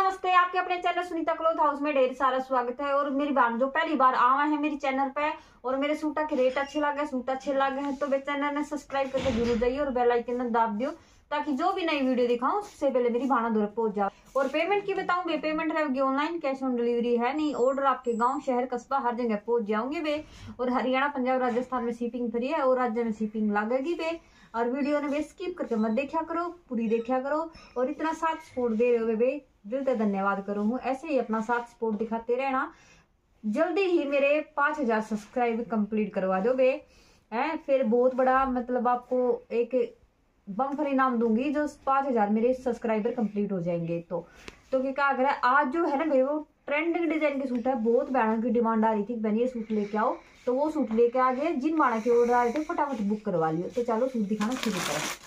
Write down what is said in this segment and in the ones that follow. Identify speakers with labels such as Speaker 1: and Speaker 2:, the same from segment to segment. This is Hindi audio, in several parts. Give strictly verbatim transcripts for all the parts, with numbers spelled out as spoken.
Speaker 1: नमस्ते, आपके अपने चैनल सुनीता क्लॉथ हाउस में ढेर सारा स्वागत है। और मेरी बहन जो पहली बार आवा है मेरी चैनल पे और मेरे सूटा के रेट अच्छे लगे, सूट अच्छे लगे हैं तो वे चैनल ने सब्सक्राइब करके जरूर जाइए और बेल आइकन दाब दियो ताकि जो भी नई वीडियो दिखाऊं उससे पहले मेरी भाना दूर पहुंच जाए। और पेमेंट की बताऊं वे पेमेंट रहेगी ऑनलाइन, कैश ऑन डिलीवरी है नहीं। ऑर्डर आपके गांव शहर कस्बा हर जगह पहुंच जाओगे वे। और हरियाणा पंजाब राजस्थान में शिपिंग फ्री है और राज्य में शिपिंग लगेगी वे। और वीडियो ने वे स्किप करके मत देखा करो, पूरी देखा करो। और इतना साथ सपोर्ट दे रहे हो वे दिल से धन्यवाद करो हूँ। ऐसे ही अपना साथ सपोर्ट दिखाते रहना। जल्दी ही मेरे पांच हजार सब्सक्राइब कंप्लीट करवा दो वे हैं, फिर बहुत बड़ा मतलब आपको एक बम्पर इनाम दूंगी जो पांच हजार मेरे सब्सक्राइबर कंप्लीट हो जाएंगे। तो तो क्या अगर आज जो है ना भाई वो ट्रेंडिंग डिजाइन के सूट है, बहुत बहनों की डिमांड आ रही थी बहन ये सूट लेके आओ, तो वो सूट लेके आ गए। जिन बाणा के ऑर्डर आ रहे थे फटाफट बुक करवा लियो। तो चलो सूट दिखाना शुरू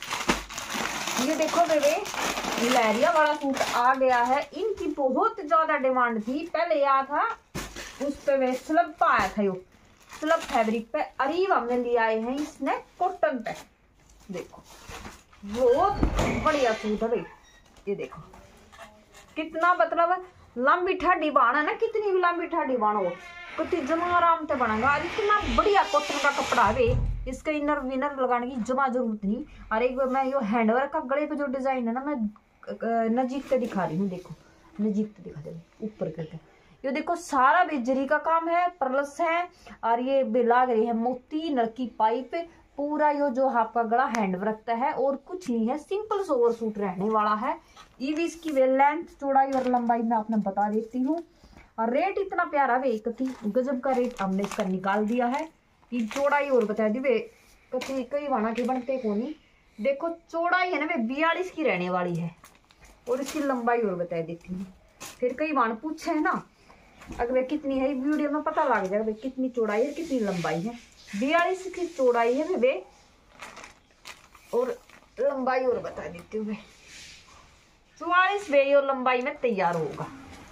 Speaker 1: करो। ये देखो बेबे लहरिया वाला सूट आ गया है। इनकी बहुत ज्यादा डिमांड थी, पहले यहाँ था उस पे वे स्लब आया था, यो स्लब फैब्रिक पे। अरीब हमने लिया आए हैं इसने कॉटन पे। देखो बहुत बढ़िया सूट है भाई, ये देखो कितना मतलब लंबी ठाडी बाण है ना, कितनी भी लंबी ठाडी बाण हो कितनी जमा आराम से बनेगा। इतना बढ़िया कॉटन का कपड़ा है भाई, इसके इनर विनर लगाने की जमा जरूरत नहीं। और एक बार मैं यो हैंडवर्क का गले पे जो डिजाइन है ना मैं नजीक से दिखा रही हूँ। देखो नजीक से दिखा दे ऊपर करके, ये देखो सारा बेजरी का काम है, परलस है। और ये लाग रही है मोती नलकी पाइप पूरा। यो जो आपका गला हैंडवर्क है और कुछ नहीं है, सिंपल सोवर सूट रहने वाला है। ये भी इसकी वे लेंथ चौड़ाई और लंबाई मैं आपने बता देती हूँ। और रेट इतना प्यारा वे कति गजब का रेट हमने इसका निकाल दिया है। ये चौड़ाई और बता दी वे कति कई बाणा के बनते को नहीं। देखो चौड़ाई है ना वे बयालीस की रहने वाली है और इसकी लंबाई और बता देती हूँ। फिर कई बाण पूछे है ना अगर वे कितनी है, वीडियो में पता लग जाएगा वे कितनी चौड़ाई है कितनी लंबाई है। बयालीस की चौड़ाई है वे और लंबाई और बता देती हूँ वे चौवालीस वे और लंबाई में तैयार होगा।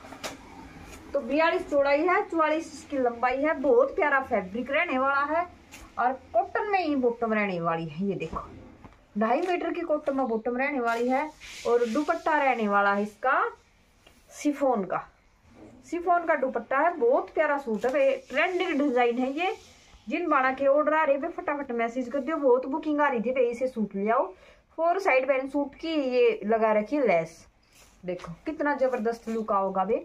Speaker 1: तो बयालीस चौड़ाई है, चौवालीस इसकी लंबाई है। बहुत प्यारा फैब्रिक रहने वाला है और कॉटन में ही बॉटम रहने वाली है। ये देखो ढाई मीटर की कॉटन में बॉटम रहने वाली है और दुपट्टा रहने वाला है इसका शिफॉन का। शिफॉन का दुपट्टा है, बहुत प्यारा सूट है, ट्रेंडिंग डिजाइन है ये। जिन बाणा के ऑर्डर आ रहे फटाफट मैसेज कर दियो। बहुत बुकिंग आ रही थी भाई इसे सूट ले आओ। फोर साइड पैन सूट की ये लगा रखी लेस, देखो कितना जबरदस्त लुक आओगा बे।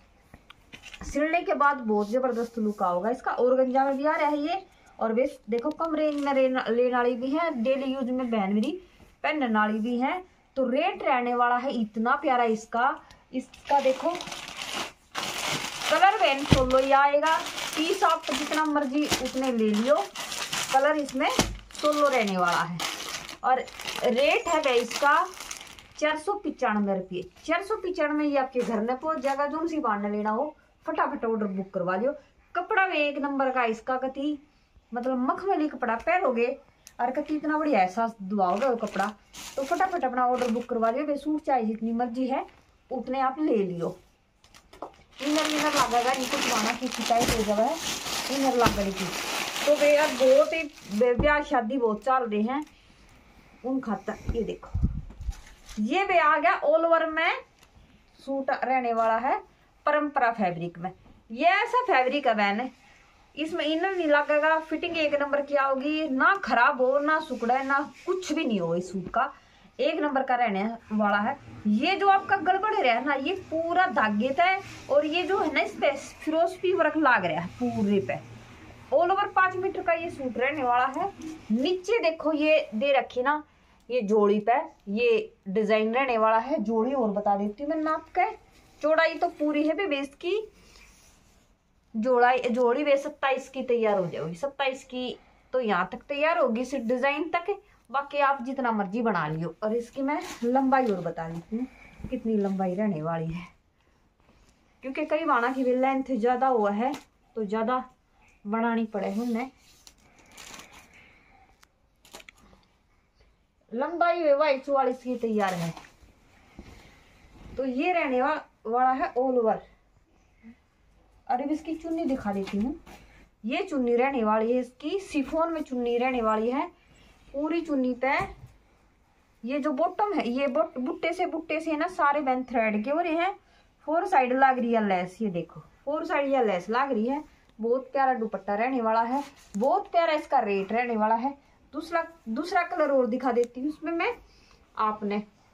Speaker 1: सिलने के बाद बहुत जबरदस्त लुक आओगा इसका। ऑर्गेंजा में भी आ रहा है ये। और वे देखो कम रेंज में लेने वाली भी है, डेली यूज में बहन मेरी पहनने वाली भी है। तो रेट रहने वाला है इतना प्यारा इसका। इसका देखो कलर वैन सोलो ही आएगा। पीस आप जितना मर्जी उतने ले लियो, कलर इसमें सोलो रहने वाला है। और रेट है भाई इसका चार सौ पिचानवे रुपये। चार सौ पिचानवे ये आपके घर में पहुंच जाएगा। जो सी बांधने लेना हो फटाफट ऑर्डर बुक करवा लियो। कपड़ा भी एक नंबर का इसका, कति मतलब मखमली कपड़ा पहनोगे और कति इतना बढ़िया एहसास दुआओगे वो कपड़ा। तो फटाफट अपना ऑर्डर बुक करवा लियो। वे सूट चाहे जितनी मर्जी है उतने आप ले लियो। इनर विनर लागेगा इनको छुआना की शिकायत हो जाए इनर लागने की। तो वे यार बहुत ही ब्याह शादी बहुत चल रहे हैं उन खातर। ये देखो ये वे आ गया ऑल ओवर में सूट रहने वाला है परंपरा फैब्रिक में। ये ऐसा फैब्रिक है बहन, इसमें इनर नहीं लगेगा, फिटिंग एक नंबर की आओगी, ना खराब हो ना सुकड़ा ना कुछ भी नहीं हो। इस सूट का एक नंबर का रहने वाला है। ये जो आपका गड़बड़ रहा ना ये पूरा धागे था। और ये जो है ना इस पे फिरोस्फी वर्क लाग रहा है पूरे पे। ऑल ओवर पांच मीटर का ये सूट रहने वाला है। नीचे देखो ये दे रखी ना ये जोड़ी पे ये डिजाइन रहने वाला है। जोड़ी और बता देती हूँ मैं नाप के। चौड़ाई तो पूरी है बेस की, जोड़ाई जोड़ी वे सत्ताईस की तैयार हो जाएगी। सत्ताईस की तो यहाँ तक तैयार होगी सिर्फ डिजाइन तक, बाकी आप जितना मर्जी बना लियो। और इसकी मैं लंबाई और बता देती हूँ कितनी लंबाई रहने वाली है, क्योंकि कई बाणा की लेंथ ज्यादा हुआ है तो ज्यादा बनानी पड़े उन्हें। लंबाई वे वाई चौवालीस की तैयार है। तो ये रहने वा, वाला है ऑल ओवर। अरे इसकी चुन्नी दिखा देती हूँ। ये चुन्नी रहने वाली है इसकी, शिफॉन में चुन्नी रहने वाली है। पूरी चुन्नी पे ये जो बॉटम है ये बुट्टे से बुट्टे से ना सारे बैन थ्रेड के हो रहे हैं। फोर साइड लग रही है लेस, ये देखो फोर साइड या लेस लग रही है। बहुत प्यारा दुपट्टा रहने वाला है, बहुत प्यारा इसका रेट रहने वाला है। दूसरा दूसरा कलर और दिखा देती हूँ इसमें मैं आपने।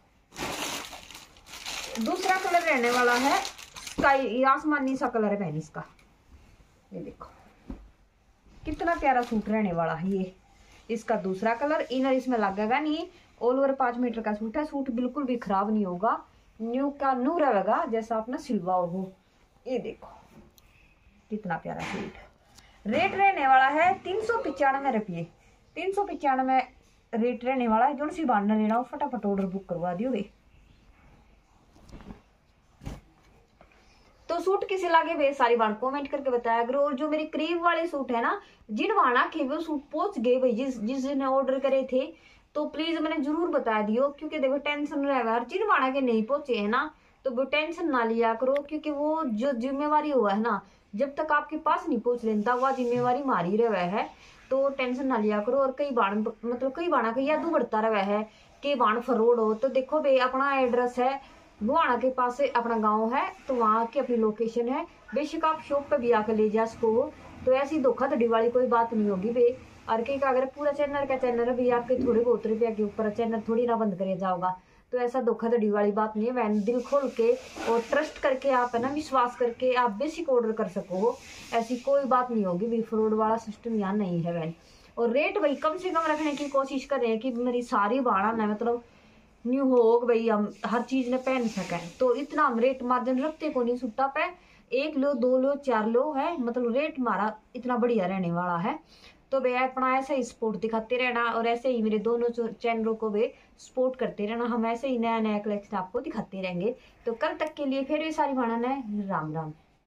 Speaker 1: दूसरा कलर रहने वाला है स्काई, आसमानी सा कलर है बहन इसका। ये देखो कितना प्यारा सूट रहने वाला है ये। इसका दूसरा कलर, इनर इसमें लगेगा नहीं। ऑल ओवर पांच मीटर का सूट है। सूट बिल्कुल भी खराब नहीं होगा, न्यू का न्यू रहेगा जैसा अपना सिलवाओ हो। ये देखो कितना प्यारा सूट। रेट रहने वाला है तीन सौ पचानवे रुपये। तीन सौ पचानवे रेट रहने वाला है। जो सी बांधना लेना हो फटाफट ऑर्डर बुक करवा दियो वे। तो सूट किसे लागे वे सारी बात कमेंट करके बताया करो। और जो मेरे करीब वाले सूट है ना, जिन वाना के वो सूट पहुंच गए भाई, जिस जिसने ऑर्डर करे थे, तो प्लीज मैंने जरूर बता दियो। क्योंकि देखो टेंशन रहेगा, जिन वाना के नहीं पहुंचे है ना तो वो टेंशन ना लिया करो। क्योंकि वो जो जिम्मेवारी हुआ है ना, जब तक आपके पास नहीं पहुंच लेता वह जिम्मेवारी मारी रहा है। तो टेंशन ना लिया करो। और कई बाण मतलब कई बाणा का यादू बढ़ता रहा है कि बाण फरोड हो। तो देखो भाई अपना एड्रेस है बुआना के पास से अपना गांव है, तो वहाँ की अपनी लोकेशन है। बेशक आप शॉप पे भी आकर ले जा सको। तो ऐसी धोखाधड़ी वाली कोई बात नहीं होगी भाई। और के का अगर पूरा चैनल का चैनल है भाई, आपके थोड़े बहुत रुपया के ऊपर चैनल थोड़ी ना बंद करे जाओगा। तो ऐसा धोखाधड़ी वाली बात नहीं है। वैन दिल खोल के और ट्रस्ट करके आप है ना, विश्वास करके आप बेसिक ऑर्डर कर सको हो। ऐसी कोई बात नहीं होगी भाई, फ्रॉड वाला सिस्टम यहाँ नहीं है वैन। और रेट भाई कम से कम रखने की कोशिश करें कि मेरी सारी बाड़ा ना मतलब न्यू हो भाई, हम हर चीज ने पहन सके। तो इतना हम रेट मार्जिन रखते को नहीं सूटा पे। एक लो दो लो चार लो है, मतलब रेट हमारा इतना बढ़िया रहने वाला है। तो भैया अपना ऐसे ही सपोर्ट दिखाते रहना और ऐसे ही मेरे दोनों चैनलों को भी सपोर्ट करते रहना। हम ऐसे ही नया नया कलेक्शन आपको दिखाते रहेंगे। तो कल तक के लिए फिर भी सारी भाना ने राम राम।